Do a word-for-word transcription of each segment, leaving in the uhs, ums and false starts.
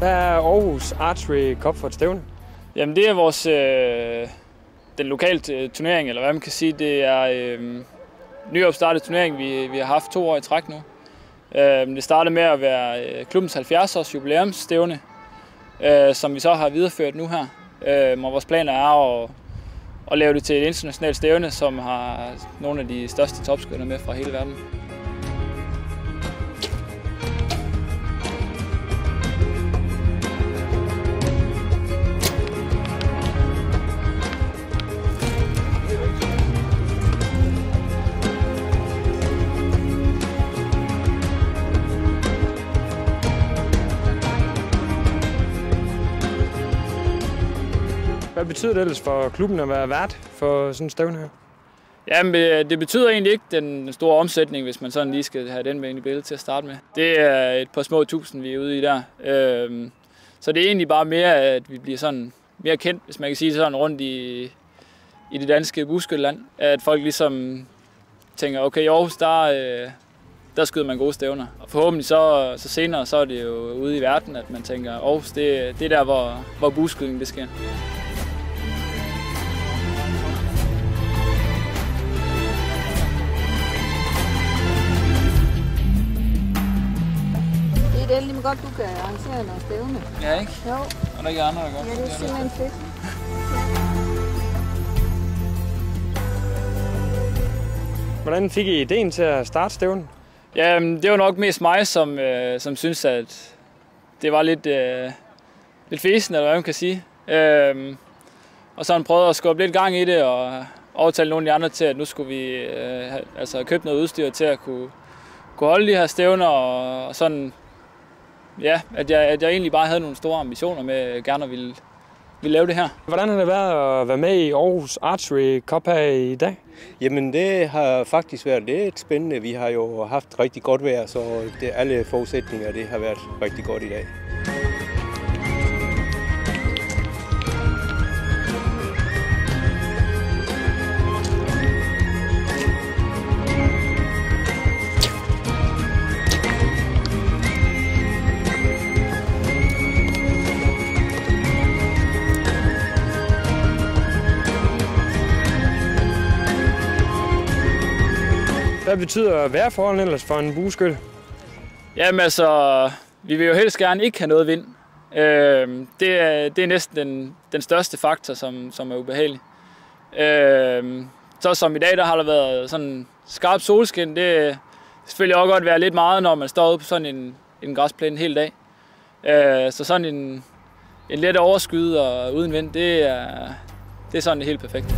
Hvad er Aarhus Archery Cup for et stævne? Jamen det er vores øh, den lokale øh, turnering, eller hvad man kan sige. Det er øh, nyopstartet turnering, vi, vi har haft to år i træk nu. Øh, det startede med at være øh, klubbens halvfjerds års jubilæumsstævne, øh, som vi så har videreført nu her. Øh, og vores planer er at, at lave det til et internationalt stævne, som har nogle af de største topskytter med fra hele verden. Hvad betyder det ellers for klubben at være vært for sådan en stævne her? Jamen, det betyder egentlig ikke den store omsætning, hvis man sådan lige skal have den med ind i billedet til at starte med. Det er et par små tusind, vi er ude i der. Så det er egentlig bare mere, at vi bliver sådan mere kendt, hvis man kan sige det sådan, rundt i, i det danske buskytteland. At folk ligesom tænker, okay, i Aarhus, der, der skyder man gode stævner. Og forhåbentlig så, så senere, så er det jo ude i verden, at man tænker, Aarhus, det, det er der, hvor, hvor buskydning det sker. Det er endelig godt, du kan arrangere noget stævne. Ja, ikke? Jo. Og der er ikke andre, der gør. Ja, det er simpelthen fedt. Hvordan fik I ideen til at starte stævnen? Ja, det var nok mest mig, som, øh, som synes, at det var lidt, øh, lidt fesen, eller hvad man kan sige. Øh, og så han prøvede at skubbe lidt gang i det, og overtale nogle af de andre til, at nu skulle vi øh, have, altså, købe noget udstyr til at kunne, kunne holde de her stævner, og, og sådan, ja, at jeg, at jeg egentlig bare havde nogle store ambitioner med at gerne ville, ville lave det her. Hvordan har det været at være med i Aarhus Archery Cup her i dag? Jamen det har faktisk været lidt spændende. Vi har jo haft rigtig godt vejr, så det, alle forudsætninger det har været rigtig godt i dag. Hvad betyder vejrforholdene ellers for en bueskytte? Jamen altså, vi vil jo helst gerne ikke have noget vind. Øh, det, er, det er næsten den, den største faktor, som, som er ubehagelig. Øh, så som i dag, der har der været sådan skarp solskin. Det er selvfølgelig også godt være lidt meget, når man står ude på sådan en, en græsplæne en hel dag. Øh, så sådan en, en let overskyet og uden vind, det er, det er sådan det helt perfekt.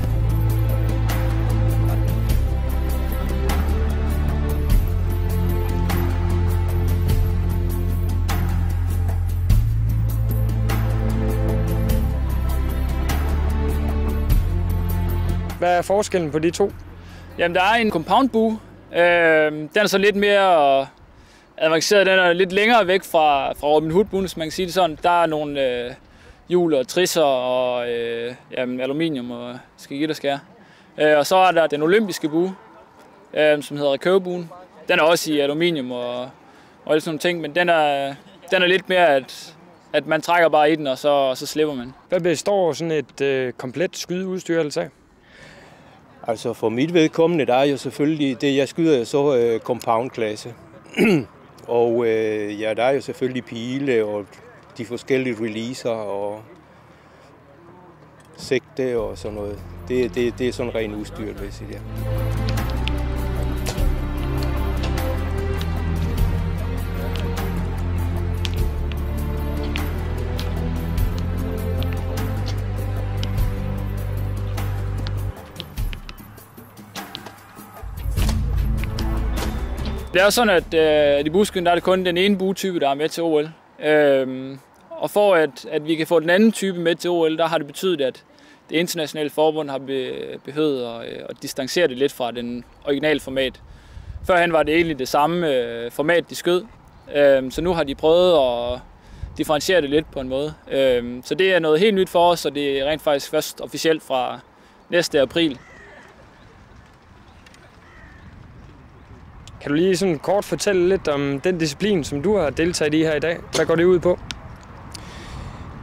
Hvad er forskellen på de to? Jamen, der er en compound-bue. Øh, den er så lidt mere avanceret. Den er lidt længere væk fra, fra Robin Hood-buen, hvis man kan sige det sådan. Der er nogle øh, hjul og trisser og øh, jamen, aluminium og skigit og skær. Øh, og så er der den olympiske bue, øh, som hedder recurve-buen. Den er også i aluminium og, og alle sådan nogle ting, men den er, den er lidt mere, at, at man trækker bare i den, og så, og så slipper man. Hvad består sådan et øh, komplet skydeudstyr altså af? Altså for mit vedkommende, der er jo selvfølgelig, det jeg skyder jo så øh, compound-klasse. og øh, ja, der er jo selvfølgelig pile og de forskellige releaser og sigte og sådan noget. Det, det, det er sådan ren udstyr, vil jeg sige det. Det er sådan, at øh, i buskyen der er det kun den ene buetype, der er med til O L. Øhm, og for at, at vi kan få den anden type med til O L, der har det betydet, at det internationale forbund har be, behøvet at, at distancere det lidt fra den originale format. Førhen var det egentlig det samme øh, format, de skød. Øhm, så nu har de prøvet at differentiere det lidt på en måde. Øhm, så det er noget helt nyt for os, og det er rent faktisk først officielt fra næste april. Kan du lige sådan kort fortælle lidt om den disciplin, som du har deltaget i her i dag? Hvad går det ud på?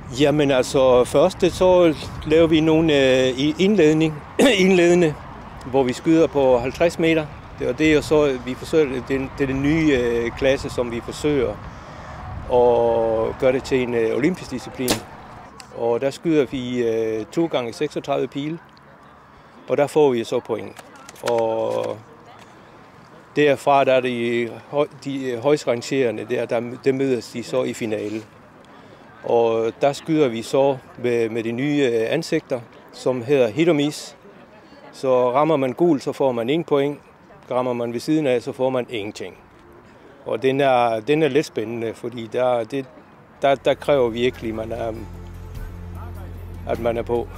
Jamen altså, først så laver vi nogle øh, indledning, indledende, hvor vi skyder på halvtreds meter. Og det er jo så, vi forsøger, det, det er den nye øh, klasse, som vi forsøger at gøre det til en øh, olympisk disciplin. Og der skyder vi øh, to gange seksogtredive pile, og der får vi så point. Og derfra der er de, de højst rangerende, der, der, der mødes de så i finale. Og der skyder vi så med, med de nye ansigter, som hedder hit og miss. Så rammer man gul, så får man en point. Rammer man ved siden af, så får man ingenting. Og den er, den er lidt spændende, fordi der, det, der, der kræver virkelig, man er, at man er på.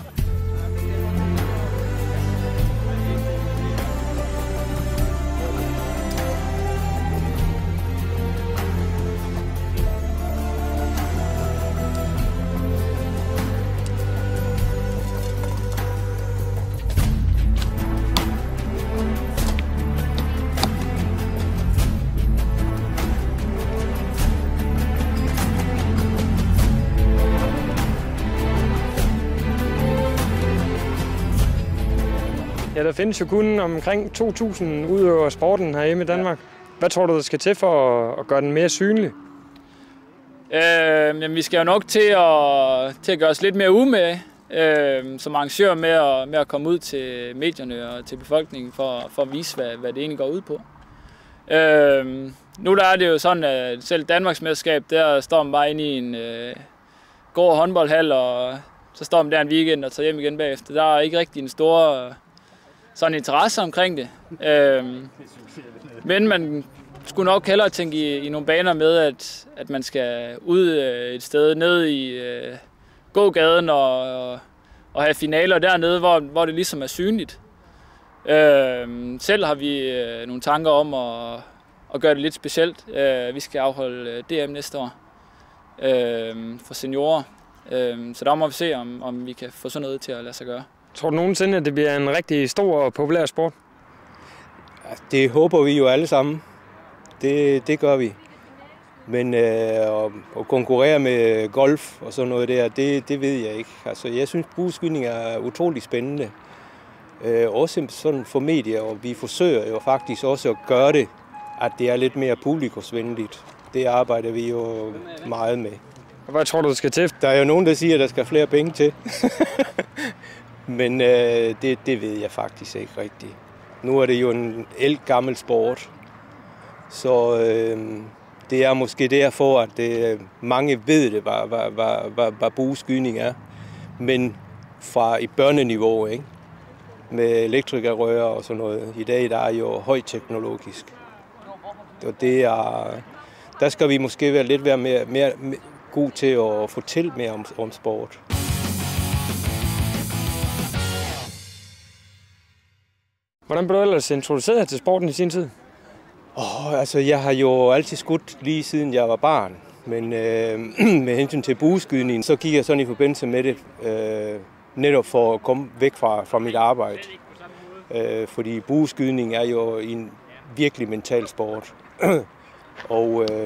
Ja, der findes jo kun omkring to tusind udøvere af sporten herhjemme i Danmark. Hvad tror du, der skal til for at gøre den mere synlig? Øh, jamen, vi skal jo nok til at, til at gøre os lidt mere umage øh, som arrangør med at, med at komme ud til medierne og til befolkningen for, for at vise, hvad, hvad det egentlig går ud på. Øh, nu der er det jo sådan, at selv Danmarks mesterskab, der står man bare inde i en øh, god håndboldhal, og så står man der en weekend og tager hjem igen bagefter. Der er ikke rigtig en stor sådan interesse omkring det. Øhm, men man skulle nok hellere tænke i, i nogle baner med, at, at man skal ud øh, et sted ned i øh, gågaden og, og, og have finaler dernede, hvor, hvor det ligesom er synligt. Øhm, selv har vi øh, nogle tanker om at, at gøre det lidt specielt. Øh, vi skal afholde øh, D M næste år øh, for seniorer. Øh, så der må vi se, om, om vi kan få sådan noget til at lade sig gøre. Tror du nogensinde, at det bliver en rigtig stor og populær sport? Det håber vi jo alle sammen. Det, det gør vi. Men øh, at konkurrere med golf og sådan noget der, det, det ved jeg ikke. Altså, jeg synes, bueskydning er utrolig spændende. Øh, også sådan for medier, og vi forsøger jo faktisk også at gøre det, at det er lidt mere publikumsvenligt. Det arbejder vi jo meget med. Og hvad tror du, der skal til? Der er jo nogen, der siger, at der skal flere penge til. Men øh, det, det ved jeg faktisk ikke rigtigt. Nu er det jo en ældgammel sport, så øh, det er måske derfor, at det, mange ved det, hvad, hvad, hvad, hvad, hvad bueskydning er. Men fra et børneniveau, ikke? Med elektrikerrør og sådan noget. I dag der er jo højteknologisk. Og det er, der skal vi måske være lidt mere, mere, mere god til at fortælle mere om, om sport. Hvordan blev du ellers introduceret til sporten i sin tid? Oh, altså, jeg har jo altid skudt lige siden jeg var barn. Men øh, med hensyn til bueskydning, så gik jeg sådan i forbindelse med det, øh, netop for at komme væk fra, fra mit arbejde. Øh, fordi bueskydning er jo en virkelig mental sport. Og øh,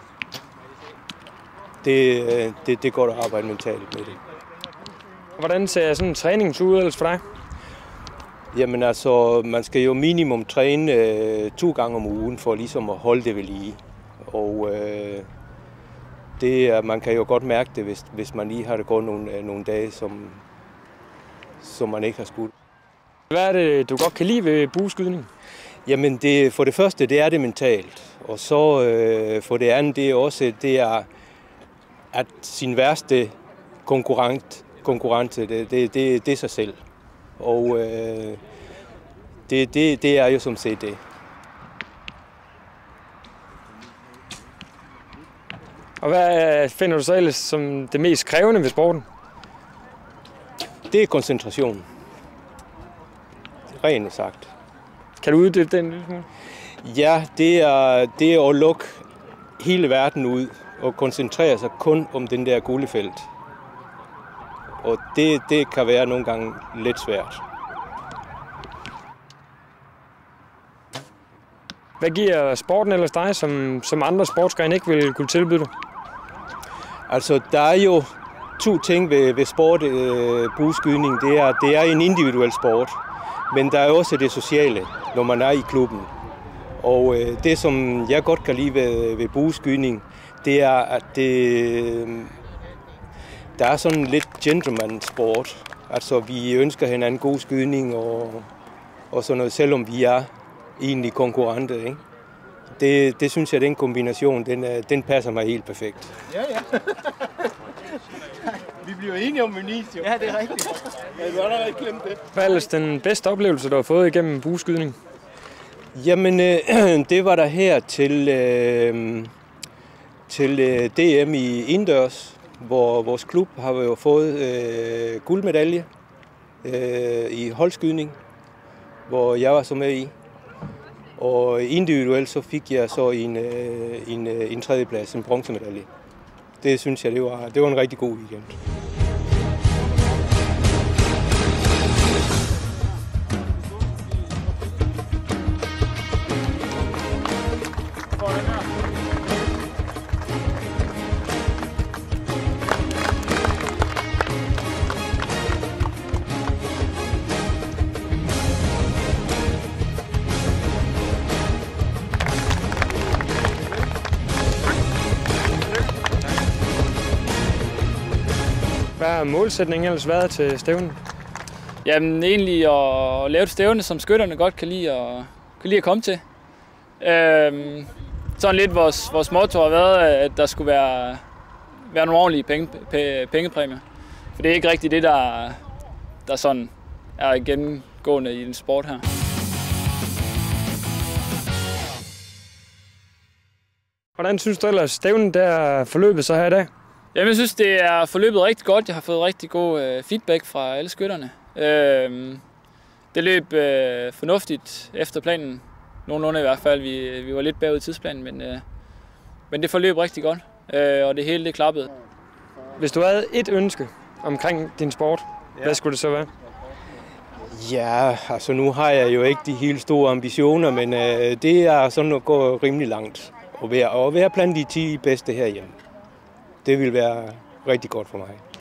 det, det, det er godt at arbejde mentalt med det. Hvordan ser sådan en træning ud ellers for dig? Jamen altså, man skal jo minimum træne øh, to gange om ugen for ligesom at holde det ved lige. Og øh, det, man kan jo godt mærke det, hvis, hvis man lige har det gået nogle, nogle dage, som, som man ikke har skudt. Hvad er det, du godt kan lide ved bueskydning? Jamen det, for det første, det er det mentalt. Og så øh, for det andet, det er også, det er, at sin værste konkurrent, konkurrence, det, det, det, det er sig selv. Og øh, det, det, det er jo som set det. Og hvad finder du så ellers som det mest krævende ved sporten? Det er koncentration. Rent sagt. Kan du uddybe den lidt smule? Ja, det er, det er at lukke hele verden ud og koncentrere sig kun om den der guldefelt. Og det, det kan være nogle gange lidt svært. Hvad giver sporten ellers dig, som, som andre sportsgrene ikke vil kunne tilbyde dig? Altså, der er jo to ting ved, ved sport, øh, bueskydning. Det er, det er en individuel sport, men der er også det sociale, når man er i klubben. Og øh, det, som jeg godt kan lide ved, ved bueskydning, det er, at det, der er sådan lidt gentleman-sport. Altså, vi ønsker hinanden god skydning og, og sådan noget, selvom vi er egentlig konkurrenter, ikke? Det, det synes jeg, den kombination, den, den passer mig helt perfekt. Ja, ja. Vi bliver enige om Venezia. Ja, det er rigtigt. Ja, du har allerede glemt det. Hvad er ellers den bedste oplevelse, du har fået igennem bueskydning? Jamen, øh, det var der her til, øh, til øh, D M i indendørs, hvor vores klub har jo fået øh, guldmedalje øh, i holdskydning, hvor jeg var så med i. Og individuelt så fik jeg så en, øh, en, øh, en tredjeplads, en bronzemedalje. Det synes jeg, det var, det var en rigtig god weekend. Hvad har målsætningen ellers været til stævnen? Jamen egentlig at lave et stævne, som skytterne godt kan lide at, kan lide at komme til. Øhm, sådan lidt vores, vores motto har været, at der skulle være, være nogle ordentlige penge, pengepræmier. For det er ikke rigtigt det, der, der sådan er gennemgående i den sport her. Hvordan synes du ellers, stævnen der forløbet så her i dag? Jamen, jeg synes, det er forløbet rigtig godt. Jeg har fået rigtig god øh, feedback fra alle skytterne. Øh, det løb øh, fornuftigt efter planen. Nogenlunde i hvert fald. Vi, vi var lidt bagud i tidsplanen, men, øh, men det forløb rigtig godt. Øh, og det hele det klappede. Hvis du havde et ønske omkring din sport, ja. Hvad skulle det så være? Ja, altså nu har jeg jo ikke de helt store ambitioner, men øh, det er sådan at gå rimelig langt. Og være, og være blandt de ti bedste herhjemme. Det vil være rigtig godt for mig.